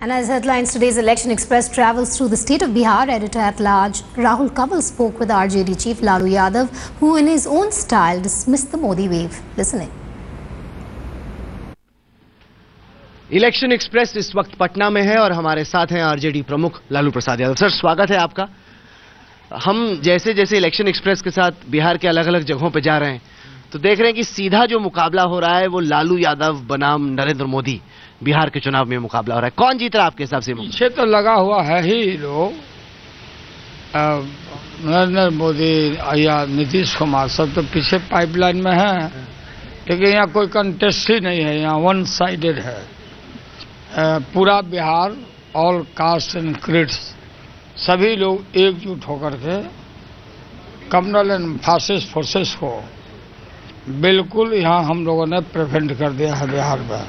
And as headlines, today's Election Express travels through the state of Bihar. Editor-at-large Rahul Kanwal spoke with RJD chief Lalu Yadav, who in his own style dismissed the Modi wave. Listen in. Election express इस वक्त पटना में है और हमारे साथ हैं RJD प्रमुख Lalu Prasad Yadav. Sir, स्वागत है आपका। हम जैसे जैसे इलेक्शन एक्सप्रेस के साथ बिहार के अलग अलग जगहों पे जा रहे हैं तो देख रहे हैं कि सीधा जो मुकाबला हो रहा है वो लालू यादव बनाम नरेंद्र मोदी बिहार के चुनाव में मुकाबला हो रहा है। कौन जीत रहा है आपके हिसाब से? पीछे तो लगा हुआ है ही लोग, नरेंद्र मोदी या नीतीश कुमार सब तो पीछे पाइपलाइन में है, लेकिन यहाँ कोई कंटेस्ट ही नहीं है। यहाँ वन साइडेड है। पूरा Bihar, all caste and creeds सभी लोग एकजुट होकर के कम्युनल एंड फासिस्ट फोर्सेस को बिल्कुल यहाँ हम लोगों ने प्रिवेंट कर दिया है। बिहार में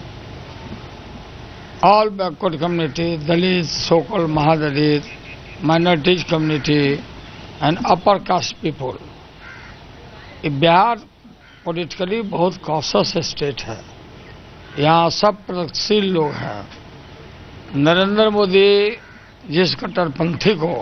all backward community, Dalit, so called Mahadalit, minorities community and upper caste people, Bihar politically बहुत कॉशस स्टेट है। यहाँ सब प्रगतिशील लोग हैं। नरेंद्र मोदी जिस कट्टरपंथी को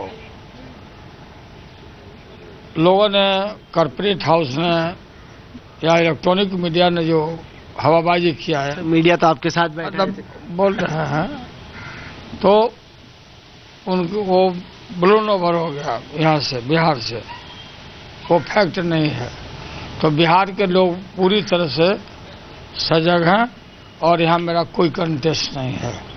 लोगों ने कॉर्पोरेट हाउस ने या इलेक्ट्रॉनिक मीडिया ने जो हवाबाजी किया है, मीडिया तो आपके साथ मतलब बोल रहे हैं, तो उनको वो ब्लोन ओवर हो गया यहाँ से, बिहार से। वो फैक्ट नहीं है। तो बिहार के लोग पूरी तरह से सजग हैं और यहाँ मेरा कोई कंटेस्ट नहीं है।